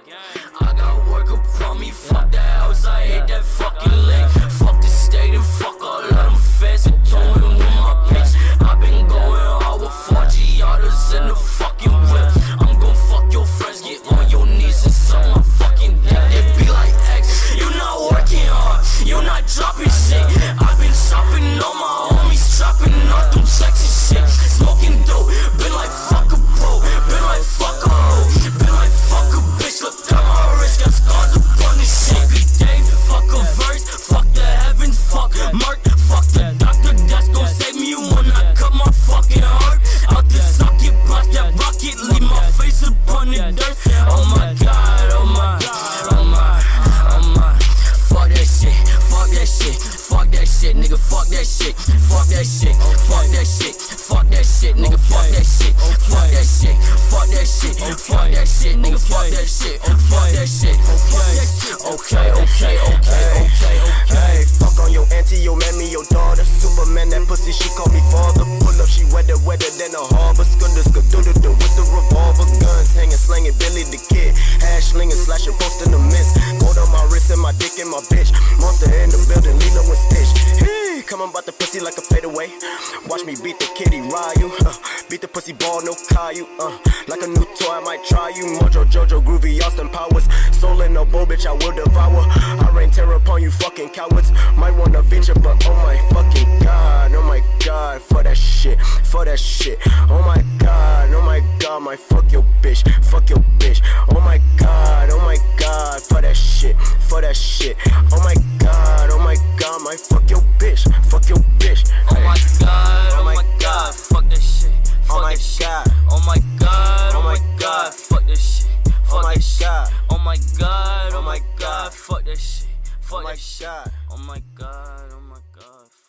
I got work upon me, fuck that house, I hate that fucking lick. Fuck the state and fuck all of them feds and towing with my bitch. I've been going hard with 4 Giadas in the fucking whip. I'm gon' fuck your friends, get on your knees and suck my fucking dick. It be like X, you not working hard, you not dropping shit. I've been shopping on my homies, trapping out them sexy shit. Smoking dope, been like fuck a bro, been like fuck a hoe, been like fuck a bitch. Look at my wrist, got scars upon this shit. Every day, fuck a verse, fuck the heavens, fuck Mark, fuck the doctor that's gon' save me when I cut my fucking heart out the socket. Blast that rocket, leave my face upon the dirt. Oh my god, oh my god, oh my, oh my. Fuck that shit, fuck that shit, fuck that shit, nigga, fuck that shit, fuck that shit, fuck that shit, fuck that shit, nigga, fuck that shit, fuck that shit, fuck that shit, fuck that shit, nigga, fuck that shit, fuck that shit, okay, okay, okay, okay, okay. Fuck on your auntie, your mammy, your daughter. Superman, that pussy, she call me father. Pull up, she wetter than a harbor. Skunda with the revolver. Guns hanging, slanging Billy the Kid. Hash slinging, slashing, posting the mist. Gold on my wrist and my dick in my bitch. Monster in the building, Lilo and Stitch. Hey, come about the pussy like a fadeaway. Watch me beat the kitty, Ryu. Beat the pussy ball, no Caillou. Like a new toy, I might try you. Mojo, Jojo, Groovy, Austin Powers. Soul in no bow, bitch, I will devour. I rain terror upon you fucking cowards. Might wanna feature, but oh my fucking god, oh my god, for that shit, for that shit. Oh my god, my fuck your bitch, fuck your bitch. Oh my god, for that shit, for that shit. Oh my god, my fuck your bitch, fuck your bitch. Oh my god, fuck that shit, fuck that shit. Oh my god, fuck that shit, fuck that shit. Oh my god, fuck that shit, fuck that shit. Oh my god,